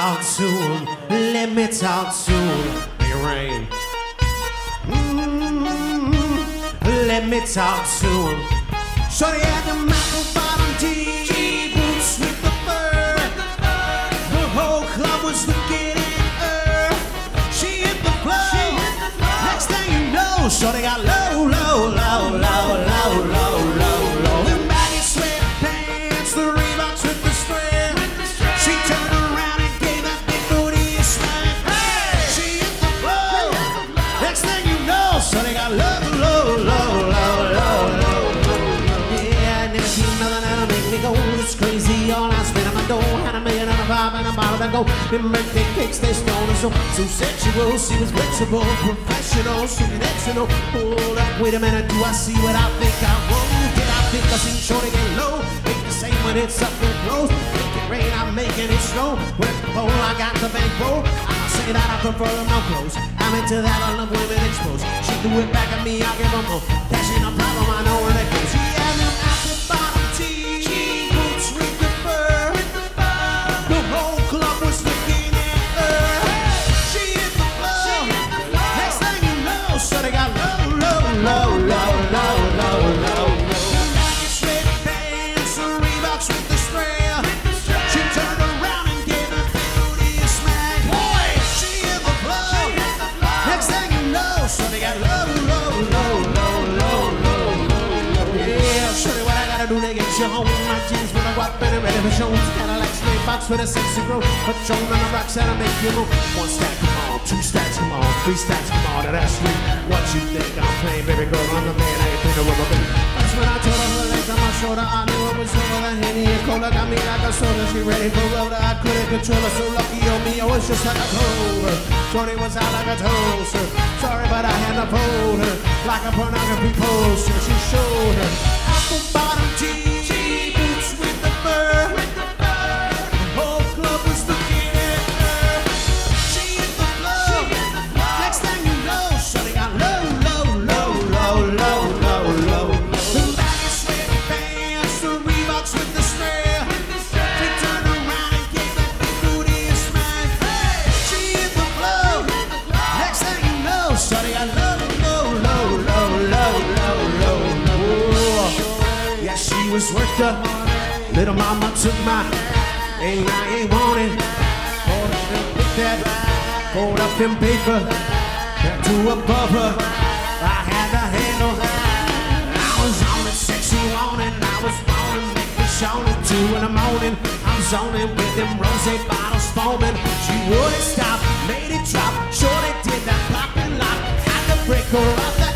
talk to him. Let me talk to him. Make it rain. Let me talk to him. Shorty had the apple bottom tee, boots with the fur. The whole club was looking at her. She hit the floor. Next thing you know, shorty got low, low, low, low, low, low, low, low. The baggy sweatpants, the Reeboks with the strap. She turned around and gave that big booty a smack. She hit the floor. Next thing you know, shorty got low, low, low, low, low, low. Yeah, I never seen nothing that'll make me go this crazy. All I spent on my dough, had $1 million and a $5 and a bottle to go. Them birthday cakes, they stone so sexual. She was flexible, professional, supernatural. Hold up, wait a minute, do I see what I think I won't? Did I think I seen shorty get low? Make the same when it's up and close. Make it rain, I'm making it snow. With the pole, I got the bankroll. I'll say that I prefer them no clothes. I'm into that, I love women exposed. She threw it back at me, I'll give them more. Cash ain't a problem, I know where it goes. She had them apple bottom tee, boots with the fur. The whole club was looking at her. She hit the floor. Next thing you know, shorty got low, low, low, low, low, low, low. The baggy sweatpants, the Reeboks with the strap. She turned around and gave her booty a smack. She hit the floor. Next thing you know, shorty got low, low, low, low, low, low, low. Yeah, shorty, what I gotta do to get you home? My jeans with a guap and a ready for shows. Cadillac straight box with a sexy growth. Patron on the rocks that'll make you move. 1 stack, come on, 2 stacks, come on, 3 stacks, come on, and that's sweet. What you think I'm playing, baby girl? I'm the man, I ain't think of rubber baby. That's when I told her her legs on my shoulder. I knew it was over the Henny and Cola. Got me like a soda, she ready for roller. I couldn't control her, so lucky on me, I was just like a cold. Shorty was out like a toaster. Sorry, but I had to fold her like a pornography poster. She showed her apple bottom tee, boots with the fur. The whole club was looking at her. She hit the floor. Next thing you know, shorty got low, low, low, low, low, low, low. The baggy sweatpants, the Reeboks with the strap. She turned around and gave that big booty a smack. She hit the floor. Next thing you know, shorty got low, low, low, low, low, low, low, low. Yeah, she was worked up. Little mama took my and I ain't want it. Hold up and pick that. Hold up and paper. Got to above her. I had the handle. I was on it, sexy wanting. I was wanting, make me shown at 2 in the morning. I'm zoning with them rosé bottles foaming. She wouldn't stop, made it drop. Shorty did that pop and lock. Had to break her off the